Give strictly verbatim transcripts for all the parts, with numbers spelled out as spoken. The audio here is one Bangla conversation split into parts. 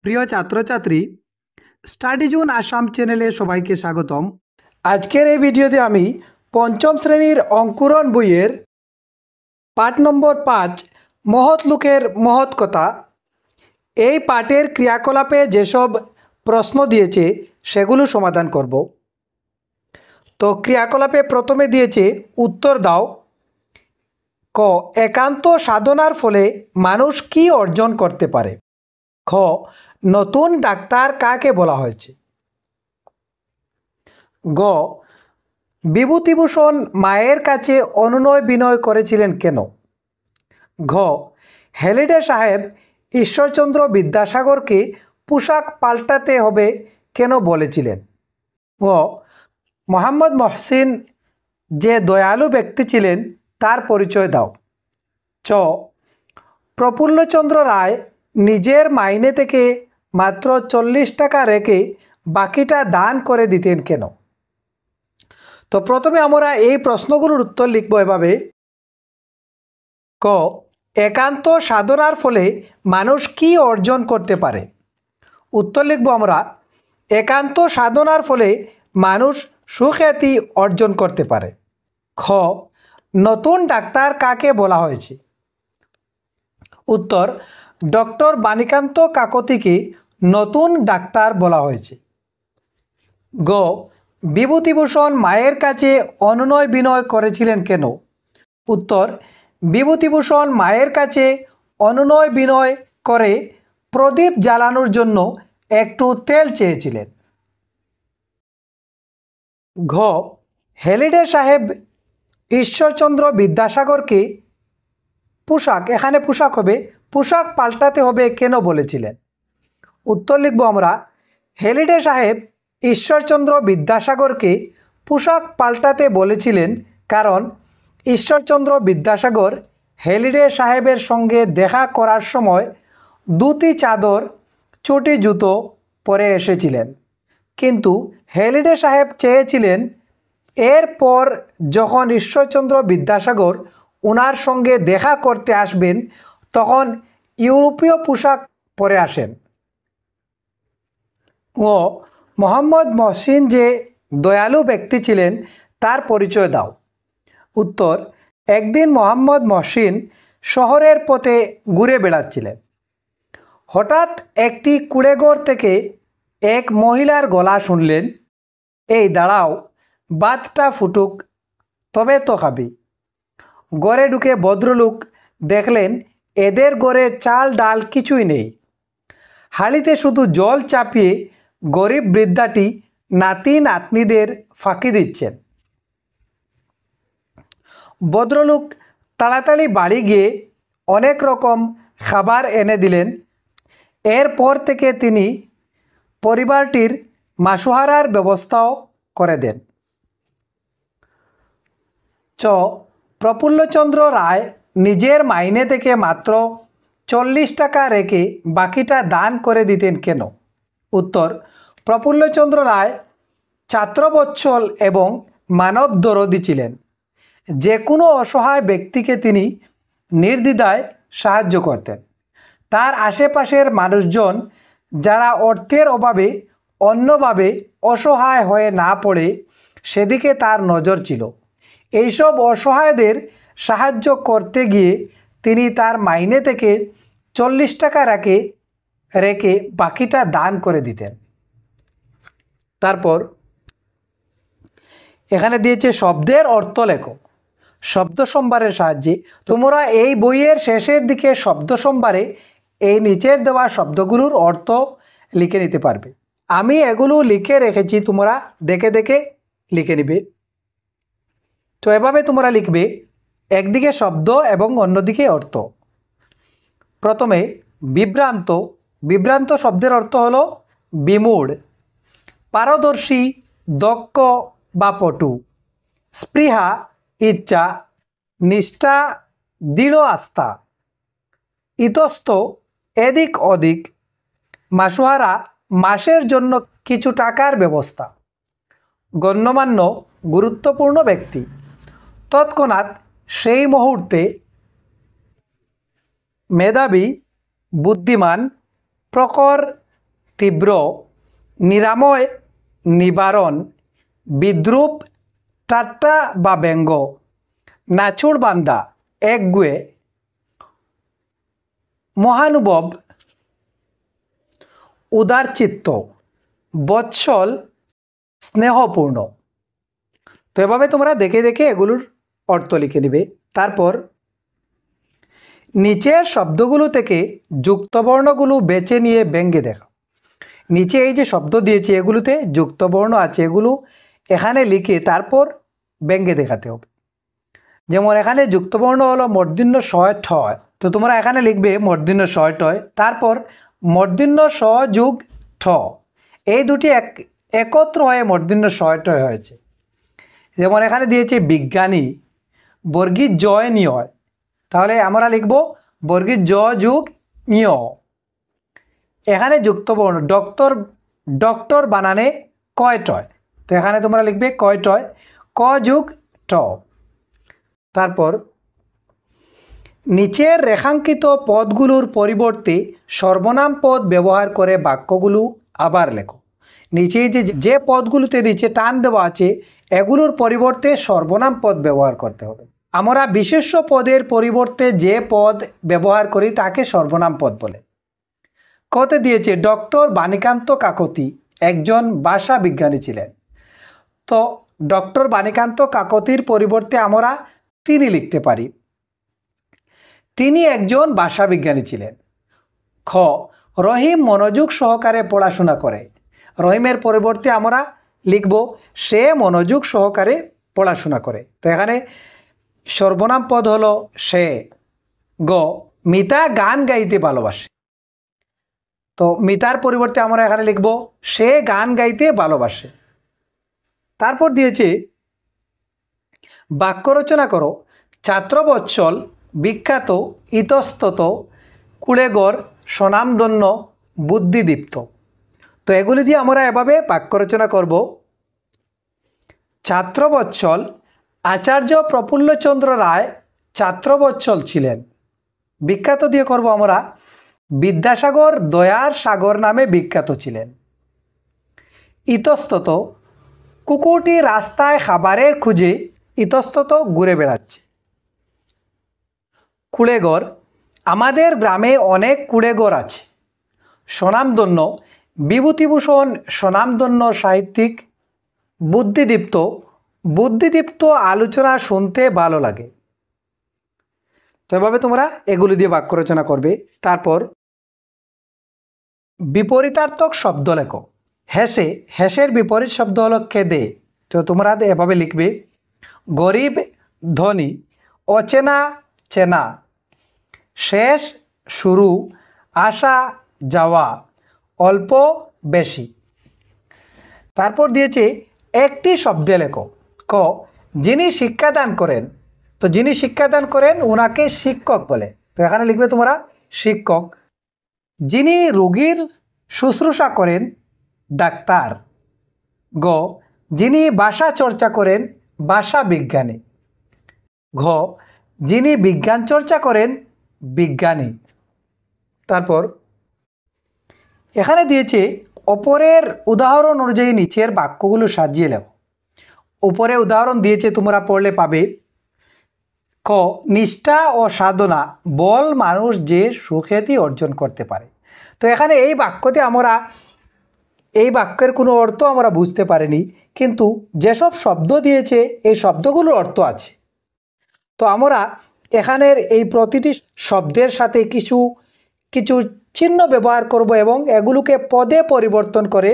প্রিয় ছাত্রছাত্রী, স্টাডি জোন আসাম চ্যানেলে সবাইকে স্বাগতম। আজকের এই ভিডিওতে আমি পঞ্চম শ্রেণীর অঙ্কুরণ বইয়ের পাঠ নম্বর পাঁচ মহৎ লোকের মহৎ কথা, এই পাঠের ক্রিয়াকলাপে যেসব প্রশ্ন দিয়েছে সেগুলো সমাধান করব। তো ক্রিয়াকলাপে প্রথমে দিয়েছে উত্তর দাও। ক, একান্ত সাধনার ফলে মানুষ কি অর্জন করতে পারে? খ, নতুন ডাক্তার কাকে বলা হয়েছে? গ, বিভূতিভূষণ মায়ের কাছে অনুনয় বিনয় করেছিলেন কেন? ঘ, হেলিডে সাহেব ঈশ্বরচন্দ্র বিদ্যাসাগরকে পোশাক পাল্টাতে হবে কেন বলেছিলেন? গ, মোহাম্মদ মহসিন যে দয়ালু ব্যক্তি ছিলেন তার পরিচয় দাও। চ, প্রফুল্লচন্দ্র রায় নিজের মাইনে থেকে মাত্র চল্লিশ টাকা রেখে বাকিটা দান করে দিতেন কেন? তো প্রথমে আমরা এই প্রশ্নগুলোর উত্তর লিখব এভাবে। ক, একান্ত সাধনার ফলে মানুষ কি অর্জন করতে পারে? উত্তর লিখব আমরা, একান্ত সাধনার ফলে মানুষ সুখ্যাতি অর্জন করতে পারে। খ, নতুন ডাক্তার কাকে বলা হয়েছে? উত্তর, ডক্টর বাণীকান্ত কাকতিকে নতুন ডাক্তার বলা হয়েছে। গ, বিভূতিভূষণ মায়ের কাছে অনুনয় বিনয় করেছিলেন কেন? উত্তর, বিভূতিভূষণ মায়ের কাছে অনুনয় বিনয় করে প্রদীপ জ্বালানোর জন্য একটু তেল চেয়েছিলেন। ঘ, হেলিডে সাহেব ঈশ্বরচন্দ্র বিদ্যাসাগরকে পোশাক, এখানে পোশাক হবে, পোশাক পাল্টাতে হবে কেন বলেছিলেন? উত্তর লিখব আমরা, হেলিডে সাহেব ঈশ্বরচন্দ্র বিদ্যাসাগরকে পোশাক পাল্টাতে বলেছিলেন কারণ ঈশ্বরচন্দ্র বিদ্যাসাগর হেলিডে সাহেবের সঙ্গে দেখা করার সময় দুটি চাদর চটি জুতো পরে এসেছিলেন, কিন্তু হেলিডে সাহেব চেয়েছিলেন এরপর যখন ঈশ্বরচন্দ্র বিদ্যাসাগর ওনার সঙ্গে দেখা করতে আসবেন তখন ইউরোপীয় পোশাক পরে আসেন। ও, মোহাম্মদ মহসিন যে দয়ালু ব্যক্তি ছিলেন তার পরিচয় দাও। উত্তর, একদিন মোহাম্মদ মহসিন শহরের পথে ঘুরে বেড়াচ্ছিলেন। হঠাৎ একটি কুড়েঘর থেকে এক মহিলার গলা শুনলেন, এই দাঁড়াও, ভাতটা ফুটুক তবে তো খাবি। ঘরে ঢুকে ভদ্রলোক দেখলেন এদের ঘরে চাল ডাল কিছুই নেই, হাঁড়িতে শুধু জল চাপিয়ে গরিব বৃদ্ধাটি নাতি নাতনিদের ফাঁকি দিচ্ছেন। ভদ্রলোক তাড়াতাড়ি বাড়ি গিয়ে অনেক রকম খাবার এনে দিলেন। এরপর থেকে তিনি পরিবারটির মাসোহারার ব্যবস্থাও করে দেন। চ, প্রফুল্লচন্দ্র রায় নিজের মাইনে থেকে মাত্র চল্লিশ টাকা রেখে বাকিটা দান করে দিতেন কেন? উত্তর, প্রফুল্লচন্দ্র রায় ছাত্রবৎসল এবং মানব দরদী ছিলেন। যে কোনো অসহায় ব্যক্তিকে তিনি নির্দ্বিধায় সাহায্য করতেন। তার আশেপাশের মানুষজন যারা অর্থের অভাবে অন্যভাবে অসহায় হয়ে না পড়ে সেদিকে তার নজর ছিল। এইসব অসহায়দের সাহায্য করতে গিয়ে তিনি তার মাইনে থেকে চল্লিশ টাকা রেখে রেখে বাকিটা দান করে দিতেন। তারপর এখানে দিয়েছে শব্দের অর্থ লেখো শব্দ সম্ভারের সাহায্যে। তোমরা এই বইয়ের শেষের দিকে শব্দ সম্ভারে এই নিচের দেওয়া শব্দগুলোর অর্থ লিখে নিতে পারবে। আমি এগুলো লিখে রেখেছি, তোমরা দেখে দেখে লিখে নিবে। তো এভাবে তোমরা লিখবে, একদিকে শব্দ এবং অন্যদিকে অর্থ। প্রথমে বিভ্রান্ত, বিভ্রান্ত শব্দের অর্থ হলো বিমূঢ়। পারদর্শী, দক্ষ বা পটু। স্পৃহা, ইচ্ছা, নিষ্ঠা, দৃঢ় আস্থা। ইতস্ত, এদিক ওদিক। মাসোহারা, মাসের জন্য কিছু টাকার ব্যবস্থা। গণ্যমান্য, গুরুত্বপূর্ণ ব্যক্তি। তৎক্ষণাৎ, সেই মুহূর্তে। মেধাবী, বুদ্ধিমান। প্রখর, তীব্র, নিরাময়, নিবারণ, বিদ্রুপ, ঠাট্টা বা ব্যঙ্গ, নাচুর বান্দা, একগুয়ে, মহানুভব, উদারচিত্ত, বৎসল, স্নেহপূর্ণ। তো এভাবে তোমরা দেখে দেখে এগুলোর অর্থ লিখে নেবে। তারপর নিচের শব্দগুলো থেকে যুক্তবর্ণগুলো বেছে নিয়ে ব্যঙ্গে দেখা। নিচে এই যে শব্দ দিয়েছে এগুলোতে যুক্তবর্ণ আছে, এগুলো এখানে লিখে তারপর ব্যঙ্গে দেখাতে হবে। যেমন এখানে যুক্তবর্ণ হলো মূর্ধন্য ষ ঠয়, তো তোমরা এখানে লিখবে মূর্ধন্য ষ টয়, তারপর মূর্ধন্য স যুগ ঠ, এই দুটি এক একত্র হয়ে মূর্ধন্য ষ টয় হয়েছে। যেমন এখানে দিয়েছে বিজ্ঞানী, বর্গীর জয় নিয়, তাহলে আমরা লিখব বর্গীর জ যুগ নিয়। এখানে যুক্তবর্ণ ডক্টর, ডক্টর বানানে কয় টয়, তো এখানে তোমরা লিখবে কয় টয়, ক যুগ ট। তারপর নিচের রেখাঙ্কিত পদগুলোর পরিবর্তে সর্বনাম পদ ব্যবহার করে বাক্যগুলো আবার লেখো। নিচে যে যে পদগুলোতে নিচে টান দেওয়া আছে এগুলোর পরিবর্তে সর্বনাম পদ ব্যবহার করতে হবে। আমরা বিশেষ্য পদের পরিবর্তে যে পদ ব্যবহার করি তাকে সর্বনাম পদ বলে। কতে দিয়েছে ডক্টর বাণীকান্ত কাকতি একজন ভাষা বিজ্ঞানী ছিলেন, তো ডক্টর বাণীকান্ত কাকতির পরিবর্তে আমরা তিনি লিখতে পারি, তিনি একজন ভাষা বিজ্ঞানী ছিলেন। খ রহিম মনোযোগ সহকারে পড়াশোনা করে, রহিমের পরিবর্তে আমরা লিখব সে মনোযোগ সহকারে পড়াশোনা করে, তো এখানে সর্বনাম পদ হলো সে। গ মিতা গান গাইতে ভালোবাসে, তো মিতার পরিবর্তে আমরা এখানে লিখব সে গান গাইতে ভালোবাসে। তারপর দিয়েছে বাক্য রচনা করো। ছাত্রবৎসল, বিখ্যাত, ইতস্তত, কুড়েগড়, স্বনামধন্য, বুদ্ধিদীপ্ত। তো এগুলি দিয়ে আমরা এভাবে বাক্য রচনা করব। ছাত্রবৎসল, আচার্য প্রফুল্লচন্দ্র রায় ছাত্রবৎসল ছিলেন। বিখ্যাত দিয়ে করব আমরা বিদ্যাসাগর দয়ার সাগর নামে বিখ্যাত ছিলেন। ইতস্তত, কুকুরটি রাস্তায় খাবারের খুঁজে ইতস্তত ঘুরে বেড়াচ্ছে। কুড়েগড়, আমাদের গ্রামে অনেক কুড়েগড় আছে। স্বনামধন্য, বিভূতিভূষণ স্বনামধন্য সাহিত্যিক। বুদ্ধিদীপ্ত, বুদ্ধিদীপ্ত আলোচনা শুনতে ভালো লাগে। তো এভাবে তোমরা এগুলি দিয়ে বাক্য রচনা করবে। তারপর বিপরীতার্থক শব্দ লেখো। হেসে, হেসের বিপরীত শব্দ হলো কেঁদে, তো তোমরা এভাবে লিখবে গরিব ধনী, অচেনা চেনা, শেষ শুরু, আসা যাওয়া, অল্প বেশি। তারপর দিয়েছে একটি শব্দে লেখো। ক যিনি শিক্ষাদান করেন, তো যিনি শিক্ষাদান করেন ওনাকে শিক্ষক বলে, তো এখানে লিখবে তোমরা শিক্ষক। যিনি রোগীর শুশ্রূষা করেন ডাক্তার। গ যিনি ভাষা চর্চা করেন ভাষা বিজ্ঞানী। ঘ যিনি বিজ্ঞান চর্চা করেন বিজ্ঞানী। তারপর এখানে দিয়েছে উপরের উদাহরণ অনুযায়ী নিচের বাক্যগুলো সাজিয়ে লেখো। উপরে উদাহরণ দিয়েছে তোমরা পড়লে পাবে। ক নিষ্ঠা ও সাধনা বল মানুষ যে সুখ্যাতি অর্জন করতে পারে। তো এখানে এই বাক্যতে আমরা এই বাক্যের কোনো অর্থ আমরা বুঝতে পারিনি, কিন্তু যেসব শব্দ দিয়েছে এই শব্দগুলোর অর্থ আছে। তো আমরা এখানের এই প্রতিটি শব্দের সাথে কিছু কিছু চিহ্ন ব্যবহার করব এবং এগুলোকে পদে পরিবর্তন করে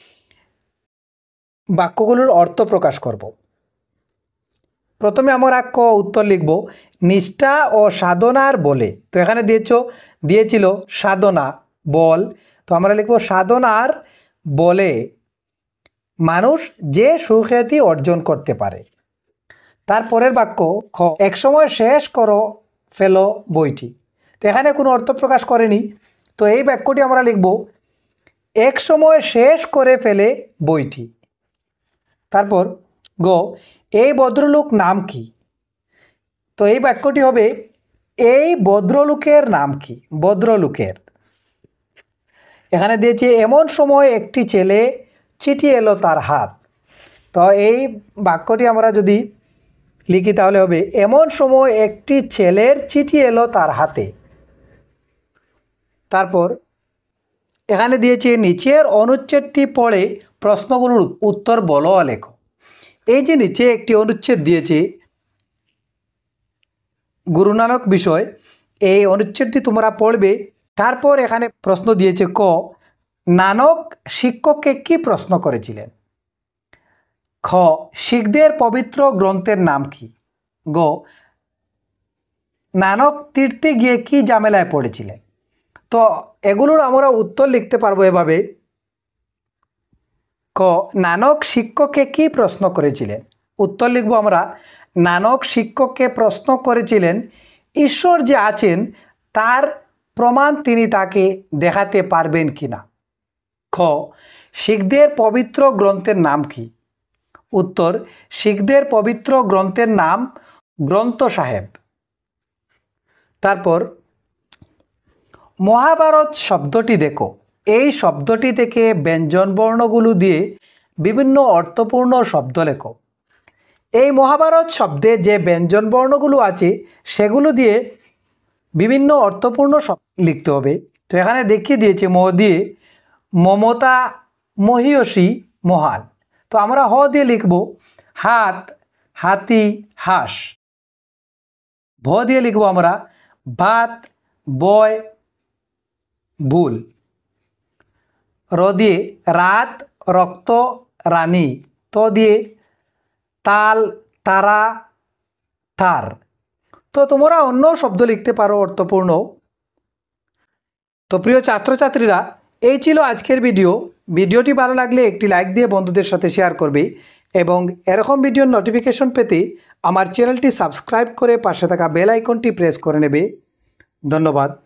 বাক্যগুলোর অর্থ প্রকাশ করব। প্রথমে আমরা ক উত্তর লিখব নিষ্ঠা ও সাধনার বলে। তো এখানে দিয়েছ দিয়েছিল সাধনা বল, তো আমরা লিখব সাধনার বলে মানুষ যে সুখ্যাতি অর্জন করতে পারে। তারপরের বাক্য খ একসময় শেষ করো ফেলো বইটি। তো এখানে কোনো অর্থ প্রকাশ করেনি, তো এই বাক্যটি আমরা লিখব এক সময় শেষ করে ফেলে বইটি। তারপর গ এই ভদ্রলোক নাম কি। তো এই বাক্যটি হবে এই ভদ্রলোকের নাম কি, ভদ্রলোকের। এখানে দিয়েছে এমন সময় একটি ছেলে চিঠি এলো তার হাত। তো এই বাক্যটি আমরা যদি লিখি তাহলে হবে এমন সময় একটি ছেলের চিঠি এলো তার হাতে। তারপর এখানে দিয়েছে নিচের অনুচ্ছেদটি পড়ে প্রশ্নগুলোর উত্তর বলো লেখো। এই যে নিচে একটি অনুচ্ছেদ দিয়েছে গুরু নানক বিষয়, এই অনুচ্ছেদটি তোমরা পড়বে। তারপর এখানে প্রশ্ন দিয়েছে ক নানক শিক্ষককে কি প্রশ্ন করেছিলেন। খ শিখদের পবিত্র গ্রন্থের নাম কি। গ নানক তীর্থে গিয়ে কি ঝামেলায় পড়েছিলেন। তো এগুলোর আমরা উত্তর লিখতে পারবো এভাবে। ক নানক শিক্ষককে কি প্রশ্ন করেছিলেন। উত্তর লিখব আমরা নানক শিক্ষককে প্রশ্ন করেছিলেন ঈশ্বর যে আছেন তার প্রমাণ তিনি তাকে দেখাতে পারবেন কিনা। খ শিখদের পবিত্র গ্রন্থের নাম কি। উত্তর শিখদের পবিত্র গ্রন্থের নাম গ্রন্থ সাহেব। তারপর মহাভারত শব্দটি দেখো, এই শব্দটি থেকে ব্যঞ্জন বর্ণগুলো দিয়ে বিভিন্ন অর্থপূর্ণ শব্দ লেখো। এই মহাভারত শব্দে যে ব্যঞ্জন বর্ণগুলো আছে সেগুলো দিয়ে বিভিন্ন অর্থপূর্ণ শব্দ লিখতে হবে। তো এখানে দেখিয়ে দিয়েছে ম দিয়ে মমতা, মহিয়সী, মহান। তো আমরা হ দিয়ে লিখব হাত, হাতি, হাঁস। ভ দিয়ে লিখব আমরা ভাত, বয়, ভুল। র দিয়ে রাত, রক্ত, রানী। ত দিয়ে তাল, তারা, তার। তো তোমরা অন্য শব্দ লিখতে পারো অর্থপূর্ণ। তো প্রিয় ছাত্রছাত্রীরা, এই ছিল আজকের ভিডিও। ভিডিওটি ভালো লাগলে একটি লাইক দিয়ে বন্ধুদের সাথে শেয়ার করবে এবং এরকম ভিডিওর নোটিফিকেশন পেতে আমার চ্যানেলটি সাবস্ক্রাইব করে পাশে থাকা বেল আইকনটি প্রেস করে নেবে। ধন্যবাদ।